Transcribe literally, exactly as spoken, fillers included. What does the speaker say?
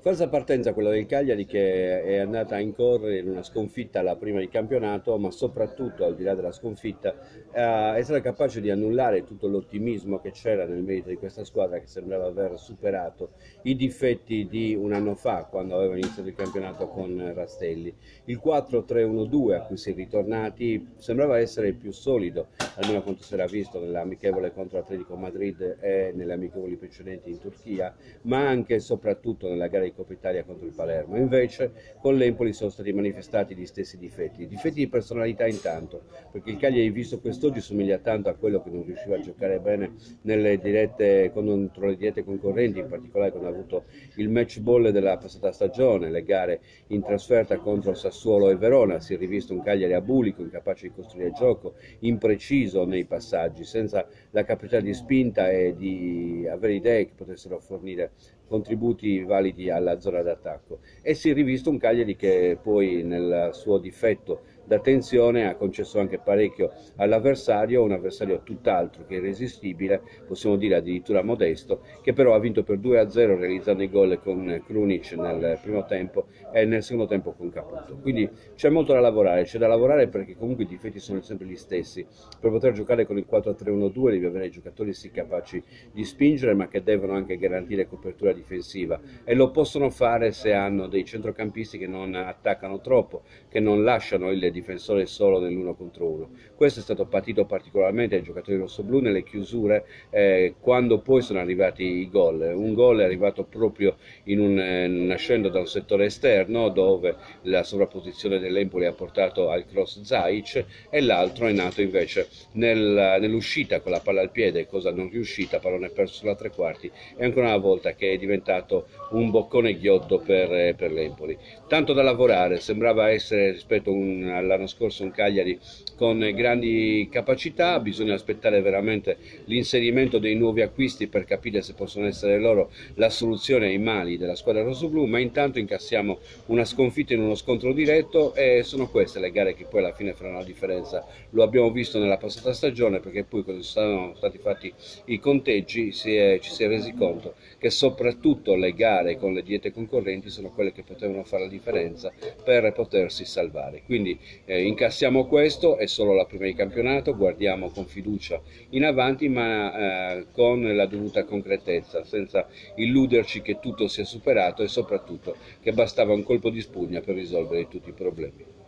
Falsa partenza quella del Cagliari, che è andata a incorrere in una sconfitta alla prima di campionato, ma soprattutto al di là della sconfitta eh, è stata capace di annullare tutto l'ottimismo che c'era nel merito di questa squadra, che sembrava aver superato i difetti di un anno fa quando aveva iniziato il campionato con Rastelli. Il quattro tre uno due a cui si è ritornati sembrava essere il più solido, almeno quanto si era visto nell'amichevole contro Atletico Madrid e nelle amichevoli precedenti in Turchia, ma anche e soprattutto nella gara di Coppa Italia contro il Palermo. Invece con l'Empoli sono stati manifestati gli stessi difetti, difetti di personalità intanto, perché il Cagliari visto quest'oggi somiglia tanto a quello che non riusciva a giocare bene nelle dirette, contro le dirette concorrenti, in particolare quando ha avuto il match ball della passata stagione, le gare in trasferta contro Sassuolo e Verona. Si è rivisto un Cagliari abulico, incapace di costruire gioco, impreciso nei passaggi, senza la capacità di spinta e di avere idee che potessero fornire contributi validi alla zona d'attacco, e si è rivisto un Cagliari che poi nel suo difetto d'attenzione ha concesso anche parecchio all'avversario, un avversario tutt'altro che irresistibile, possiamo dire addirittura modesto, che però ha vinto per due a zero realizzando i gol con Krunic nel primo tempo e nel secondo tempo con Caputo. Quindi c'è molto da lavorare, c'è da lavorare perché comunque i difetti sono sempre gli stessi. Per poter giocare con il quattro tre uno due devi avere giocatori sì capaci di spingere, ma che devono anche garantire copertura difensiva, e lo possono fare se hanno dei centrocampisti che non attaccano troppo, che non lasciano il difensore solo nell'uno contro uno. Questo è stato patito particolarmente ai giocatori rossoblù nelle chiusure, eh, quando poi sono arrivati i gol. Un gol è arrivato proprio in un, eh, nascendo da un settore esterno dove la sovrapposizione dell'Empoli ha portato al cross Zaic, e l'altro è nato invece nel, nell'uscita con la palla al piede, cosa non riuscita, pallone perso sulla tre quarti, e ancora una volta che è diventato un boccone ghiotto per, per l'Empoli. Tanto da lavorare, sembrava essere rispetto un, all'anno scorso un Cagliari con grandi capacità. Bisogna aspettare veramente l'inserimento dei nuovi acquisti per capire se possono essere loro la soluzione ai mali della squadra rossoblù, ma intanto incassiamo una sconfitta in uno scontro diretto, e sono queste le gare che poi alla fine faranno la differenza. Lo abbiamo visto nella passata stagione, perché poi quando sono stati fatti i conteggi si è, ci si è resi conto che soprattutto le gare con le diete concorrenti sono quelle che potevano fare la differenza per potersi salvare. Quindi eh, incassiamo questo, è solo la prima di campionato, guardiamo con fiducia in avanti, ma eh, con la dovuta concretezza, senza illuderci che tutto sia superato, e soprattutto che bastava un colpo di spugna per risolvere tutti i problemi.